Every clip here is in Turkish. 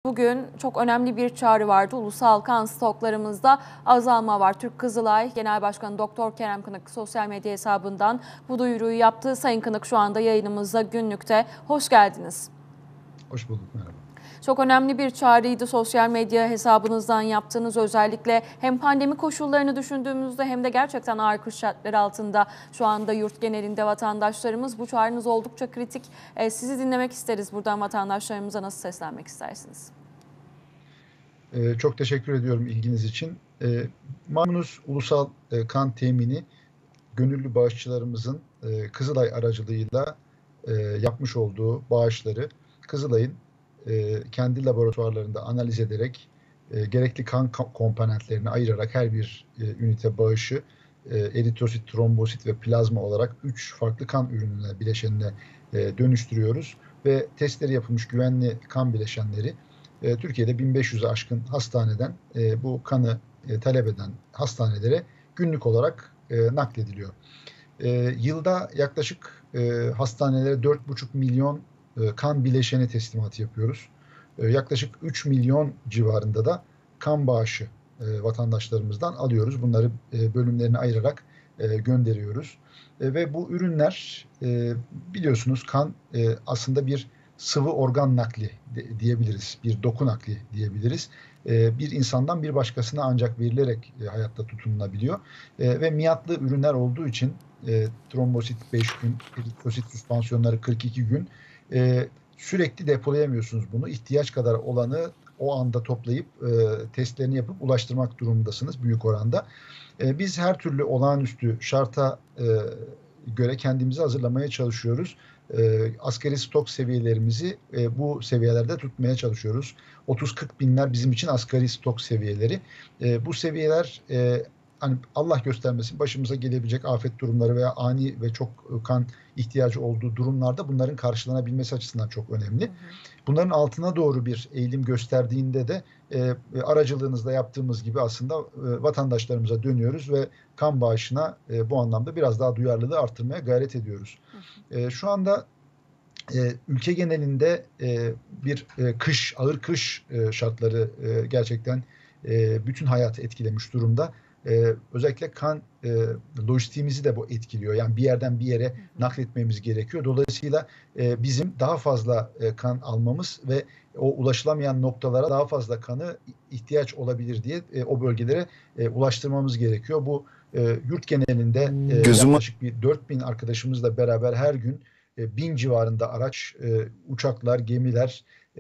Bugün çok önemli bir çağrı vardı. Ulusal kan stoklarımızda azalma var. Türk Kızılay Genel Başkanı Doktor Kerem Kınık sosyal medya hesabından bu duyuruyu yaptı. Sayın Kınık şu anda yayınımızda Günlük'te. Hoş geldiniz. Hoş bulduk, merhaba. Çok önemli bir çağrıydı sosyal medya hesabınızdan yaptığınız, özellikle hem pandemi koşullarını düşündüğümüzde hem de gerçekten ağır kış şartları altında şu anda yurt genelinde vatandaşlarımız. Bu çağrınız oldukça kritik. Sizi dinlemek isteriz. Buradan vatandaşlarımıza nasıl seslenmek istersiniz? Çok teşekkür ediyorum ilginiz için. Malumunuz ulusal kan temini gönüllü bağışçılarımızın Kızılay aracılığıyla yapmış olduğu bağışları Kızılay'ın kendi laboratuvarlarında analiz ederek gerekli kan komponentlerini ayırarak her bir ünite bağışı eritrosit, trombosit ve plazma olarak 3 farklı kan ürününe, bileşenine dönüştürüyoruz ve testleri yapılmış güvenli kan bileşenleri Türkiye'de 1500'e aşkın hastaneden bu kanı talep eden hastanelere günlük olarak naklediliyor. Yılda yaklaşık hastanelere 4,5 milyon kan bileşeni teslimatı yapıyoruz. Yaklaşık 3 milyon civarında da kan bağışı vatandaşlarımızdan alıyoruz. Bunları bölümlerine ayırarak gönderiyoruz. Ve bu ürünler biliyorsunuz kan aslında bir sıvı organ nakli diyebiliriz, bir doku nakli diyebiliriz. Bir insandan bir başkasına ancak verilerek hayatta tutunulabiliyor. Ve miyatlı ürünler olduğu için trombosit 5 gün, eritrosit süspansiyonları 42 gün sürekli depolayamıyorsunuz bunu. İhtiyaç kadar olanı o anda toplayıp testlerini yapıp ulaştırmak durumundasınız büyük oranda. Biz her türlü olağanüstü şarta göre kendimizi hazırlamaya çalışıyoruz. Asgari stok seviyelerimizi bu seviyelerde tutmaya çalışıyoruz. 30-40 binler bizim için asgari stok seviyeleri. Bu seviyeler hani Allah göstermesin başımıza gelebilecek afet durumları veya ani ve çok kan ihtiyacı olduğu durumlarda bunların karşılanabilmesi açısından çok önemli. Bunların altına doğru bir eğilim gösterdiğinde de aracılığınızda yaptığımız gibi aslında vatandaşlarımıza dönüyoruz ve kan bağışına bu anlamda biraz daha duyarlılığı arttırmaya gayret ediyoruz. Şu anda ülke genelinde bir ağır kış şartları gerçekten bütün hayatı etkilemiş durumda. Özellikle kan lojistiğimizi de bu etkiliyor. Yani bir yerden bir yere nakletmemiz gerekiyor. Dolayısıyla bizim daha fazla kan almamız ve o ulaşılamayan noktalara daha fazla kanı ihtiyaç olabilir diye o bölgelere ulaştırmamız gerekiyor. Bu yurt genelinde yaklaşık bir 4000 arkadaşımızla beraber her gün 1000 civarında araç, uçaklar, gemiler,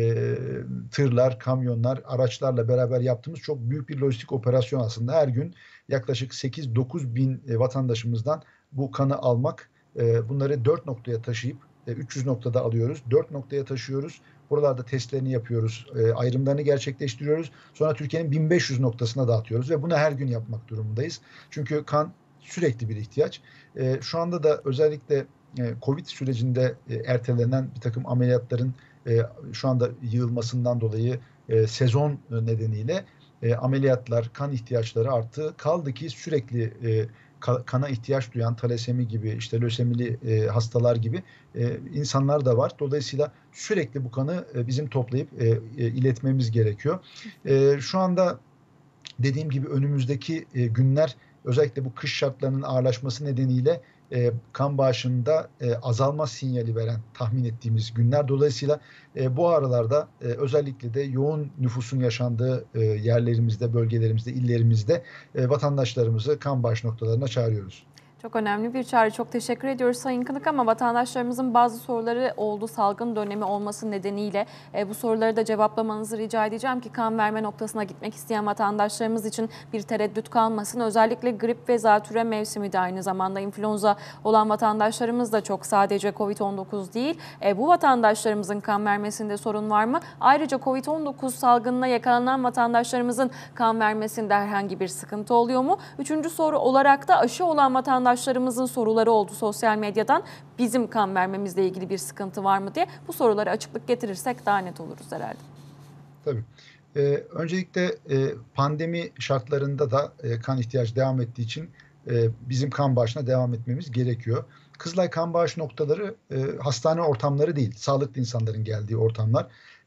tırlar, kamyonlar, araçlarla beraber yaptığımız çok büyük bir lojistik operasyon aslında. Her gün yaklaşık 8-9 bin vatandaşımızdan bu kanı almak, bunları 4 noktaya taşıyıp 300 noktada alıyoruz, 4 noktaya taşıyoruz. Buralarda testlerini yapıyoruz, ayrımlarını gerçekleştiriyoruz. Sonra Türkiye'nin 1500 noktasına dağıtıyoruz ve bunu her gün yapmak durumundayız. Çünkü kan sürekli bir ihtiyaç. Şu anda da özellikle Covid sürecinde ertelenen bir takım ameliyatların şu anda yığılmasından dolayı sezon nedeniyle ameliyatlar, kan ihtiyaçları arttı. Kaldı ki sürekli kana ihtiyaç duyan talasemi gibi, işte lösemili hastalar gibi insanlar da var. Dolayısıyla sürekli bu kanı bizim toplayıp iletmemiz gerekiyor. Şu anda dediğim gibi önümüzdeki günler özellikle bu kış şartlarının ağırlaşması nedeniyle kan bağışında azalma sinyali veren tahmin ettiğimiz günler. Dolayısıyla bu aralarda özellikle de yoğun nüfusun yaşandığı yerlerimizde, bölgelerimizde, illerimizde vatandaşlarımızı kan bağış noktalarına çağırıyoruz. Çok önemli bir çağrı. Çok teşekkür ediyoruz Sayın Kınık, ama vatandaşlarımızın bazı soruları oldu. Salgın dönemi olması nedeniyle bu soruları da cevaplamanızı rica edeceğim ki kan verme noktasına gitmek isteyen vatandaşlarımız için bir tereddüt kalmasın. Özellikle grip ve zatürre mevsimi de aynı zamanda influenza olan vatandaşlarımız da çok, sadece COVID-19 değil. Bu vatandaşlarımızın kan vermesinde sorun var mı? Ayrıca COVID-19 salgınına yakalanan vatandaşlarımızın kan vermesinde herhangi bir sıkıntı oluyor mu? Üçüncü soru olarak da aşı olan vatandaşlarımızın soruları oldu sosyal medyadan. Bizim kan vermemizle ilgili bir sıkıntı var mı diye. Bu sorulara açıklık getirirsek daha net oluruz herhalde. Tabii. Öncelikle pandemi şartlarında da kan ihtiyacı devam ettiği için bizim kan bağışına devam etmemiz gerekiyor. Kızılay kan bağış noktaları hastane ortamları değil, sağlıklı insanların geldiği ortamlar.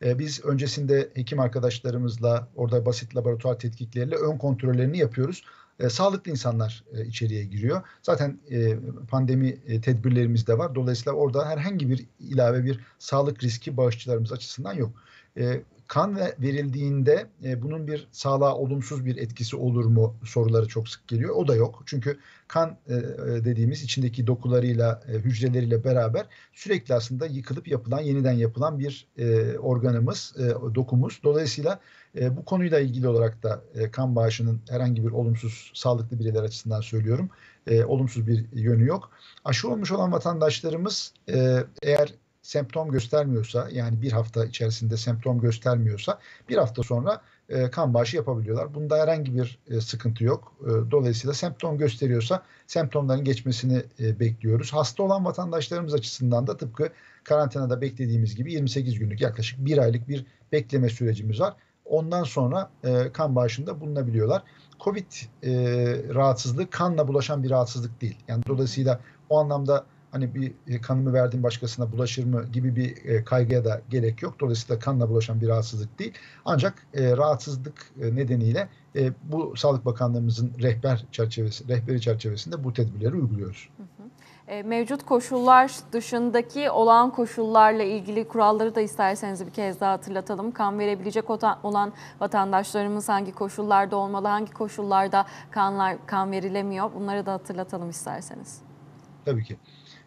Biz öncesinde hekim arkadaşlarımızla orada basit laboratuvar tetkikleriyle ön kontrollerini yapıyoruz. Sağlıklı insanlar içeriye giriyor. Zaten pandemi tedbirlerimiz de var. Dolayısıyla orada herhangi bir ilave bir sağlık riski bağışçılarımız açısından yok. Kan verildiğinde bunun bir sağlığa olumsuz bir etkisi olur mu soruları çok sık geliyor. O da yok. Çünkü kan dediğimiz içindeki dokularıyla, hücreleriyle beraber sürekli aslında yıkılıp yeniden yapılan bir organımız, dokumuz. Dolayısıyla bu konuyla ilgili olarak da kan bağışının herhangi bir olumsuz, sağlıklı bireyler açısından söylüyorum, olumsuz bir yönü yok. Aşı olmuş olan vatandaşlarımız eğer semptom göstermiyorsa, yani bir hafta içerisinde semptom göstermiyorsa bir hafta sonra kan bağışı yapabiliyorlar. Bunda herhangi bir sıkıntı yok. Dolayısıyla semptom gösteriyorsa semptomların geçmesini bekliyoruz. Hasta olan vatandaşlarımız açısından da tıpkı karantinada beklediğimiz gibi 28 günlük, yaklaşık bir aylık bir bekleme sürecimiz var. Ondan sonra kan bağışında bulunabiliyorlar. Covid rahatsızlığı kanla bulaşan bir rahatsızlık değil. Yani dolayısıyla o anlamda hani bir kanımı verdim başkasına bulaşır mı gibi bir kaygıya da gerek yok. Dolayısıyla kanla bulaşan bir rahatsızlık değil. Ancak rahatsızlık nedeniyle bu Sağlık Bakanlığımızın rehberi çerçevesinde bu tedbirleri uyguluyoruz. Mevcut koşullar dışındaki olağan koşullarla ilgili kuralları da isterseniz bir kez daha hatırlatalım. Kan verebilecek olan vatandaşlarımız hangi koşullarda olmalı, hangi koşullarda kan verilemiyor? Bunları da hatırlatalım isterseniz. Tabii ki.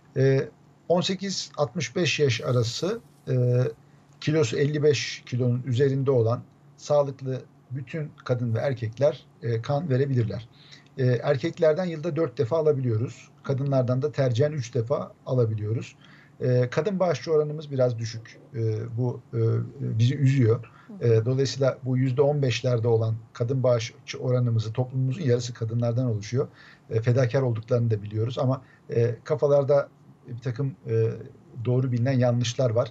18-65 yaş arası, kilosu 55 kilonun üzerinde olan sağlıklı bütün kadın ve erkekler kan verebilirler. Erkeklerden yılda 4 defa alabiliyoruz. Kadınlardan da tercihen 3 defa alabiliyoruz. Kadın bağışçı oranımız biraz düşük. Bu bizi üzüyor. Dolayısıyla bu %15'lerde olan kadın bağışçı oranımızı, toplumumuzun yarısı kadınlardan oluşuyor. Fedakar olduklarını da biliyoruz ama kafalarda bir takım doğru bilinen yanlışlar var.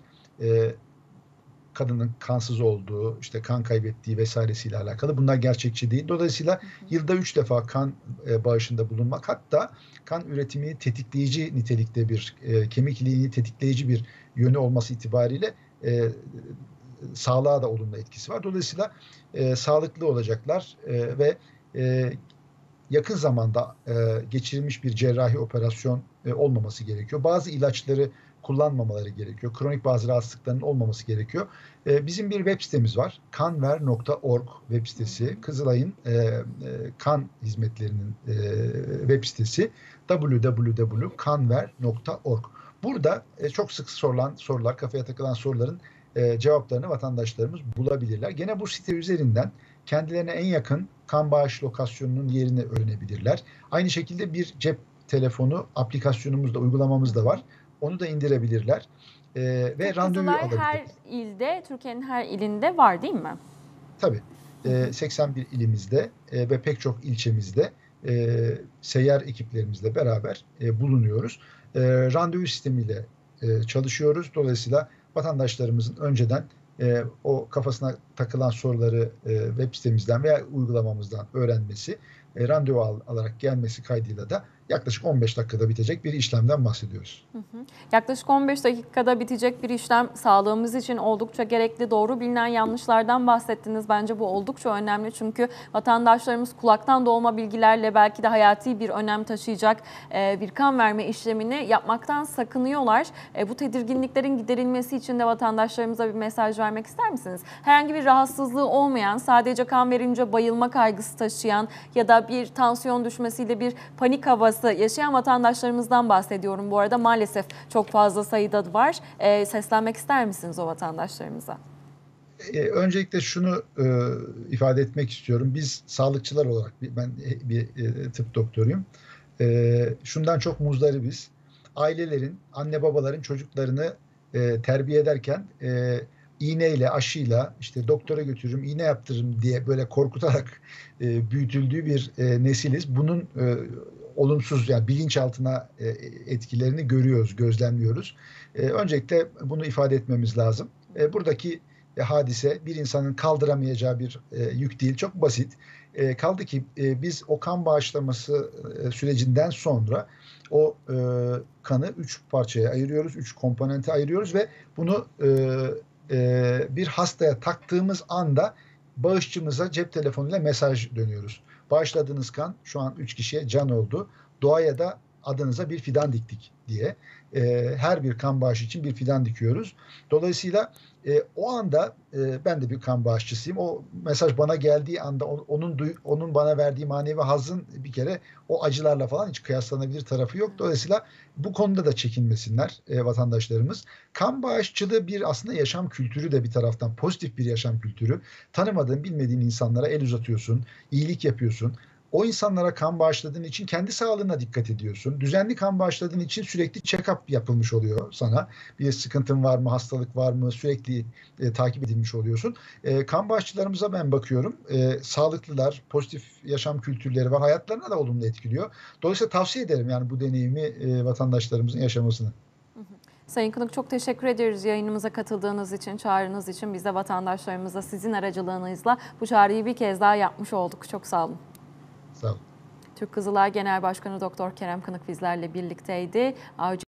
Kadının kansız olduğu, işte kan kaybettiği vesairesiyle alakalı. Bunlar gerçekçi değil. Dolayısıyla yılda 3 defa kan bağışında bulunmak, hatta kan üretimini tetikleyici nitelikte bir, kemik iliğini tetikleyici bir yönü olması itibariyle sağlığa da olumlu etkisi var. Dolayısıyla sağlıklı olacaklar ve yakın zamanda geçirilmiş bir cerrahi operasyon olmaması gerekiyor. Bazı ilaçları kullanmamaları gerekiyor. Kronik bazı rahatsızlıkların olmaması gerekiyor. Bizim bir web sitemiz var. Kanver.org web sitesi. Kızılay'ın kan hizmetlerinin web sitesi www.kanver.org. Burada çok sık sorulan sorular, kafaya takılan soruların cevaplarını vatandaşlarımız bulabilirler. Gene bu site üzerinden kendilerine en yakın kan bağış lokasyonunun yerini öğrenebilirler. Aynı şekilde bir cep telefonu aplikasyonumuz da, uygulamamız da var. Onu da indirebilirler. Ve randevu Kızılay alabilirler. her ilde, Türkiye'nin her ilinde var değil mi? Tabii. 81 ilimizde ve pek çok ilçemizde seyyar ekiplerimizle beraber bulunuyoruz. Randevu sistemiyle çalışıyoruz. Dolayısıyla vatandaşlarımızın önceden o kafasına takılan soruları web sitemizden veya uygulamamızdan öğrenmesi, randevu alarak gelmesi kaydıyla da yaklaşık 15 dakikada bitecek bir işlemden bahsediyoruz. Yaklaşık 15 dakikada bitecek bir işlem sağlığımız için oldukça gerekli. Doğru bilinen yanlışlardan bahsettiniz. Bence bu oldukça önemli. Çünkü vatandaşlarımız kulaktan dolma bilgilerle belki de hayati bir önem taşıyacak bir kan verme işlemini yapmaktan sakınıyorlar. Bu tedirginliklerin giderilmesi için de vatandaşlarımıza bir mesaj vermek ister misiniz? Herhangi bir rahatsızlığı olmayan, sadece kan verince bayılma kaygısı taşıyan ya da bir tansiyon düşmesiyle bir panik havası yaşayan vatandaşlarımızdan bahsediyorum. Bu arada maalesef çok fazla sayıda var. Seslenmek ister misiniz o vatandaşlarımıza? Öncelikle şunu ifade etmek istiyorum. Biz sağlıkçılar olarak, ben bir tıp doktoruyum. Şundan çok muzdaribiz. Ailelerin, anne babaların çocuklarını terbiye ederken iğneyle, aşıyla, işte doktora götürürüm, iğne yaptırırım diye böyle korkutarak büyütüldüğü bir nesiliz. Bunun olumsuz, yani bilinçaltına etkilerini görüyoruz, gözlemliyoruz. Öncelikle bunu ifade etmemiz lazım. Buradaki hadise bir insanın kaldıramayacağı bir yük değil, çok basit. Kaldı ki biz o kan bağışlaması sürecinden sonra o kanı 3 parçaya ayırıyoruz, 3 komponente ayırıyoruz ve bunu bir hastaya taktığımız anda bağışçımıza cep telefonuyla mesaj dönüyoruz. Bağışladığınız kan şu an 3 kişiye can oldu. Doğaya da adınıza bir fidan diktik diye. Her bir kan bağışı için bir fidan dikiyoruz. Dolayısıyla o anda ben de bir kan bağışçısıyım. O mesaj bana geldiği anda onun bana verdiği manevi hazzın bir kere o acılarla falan hiç kıyaslanabilir tarafı yok. Dolayısıyla bu konuda da çekinmesinler vatandaşlarımız. Kan bağışçılığı bir aslında yaşam kültürü de bir taraftan pozitif bir yaşam kültürü. Tanımadığın, bilmediğin insanlara el uzatıyorsun, iyilik yapıyorsun. O insanlara kan bağışladığın için kendi sağlığına dikkat ediyorsun. Düzenli kan bağışladığın için sürekli check-up yapılmış oluyor sana. Bir sıkıntın var mı, hastalık var mı sürekli takip edilmiş oluyorsun. Kan bağışçılarımıza ben bakıyorum. Sağlıklılar, pozitif yaşam kültürleri var. Hayatlarına da olumlu etkiliyor. Dolayısıyla tavsiye ederim yani bu deneyimi vatandaşlarımızın yaşamasını. Sayın Kınık, çok teşekkür ediyoruz yayınımıza katıldığınız için, çağrınız için. Biz de vatandaşlarımıza sizin aracılığınızla bu çağrıyı bir kez daha yapmış olduk. Çok sağ olun. Sağ olun. Türk Kızılay Genel Başkanı Doktor Kerem Kınık bizlerle birlikteydi.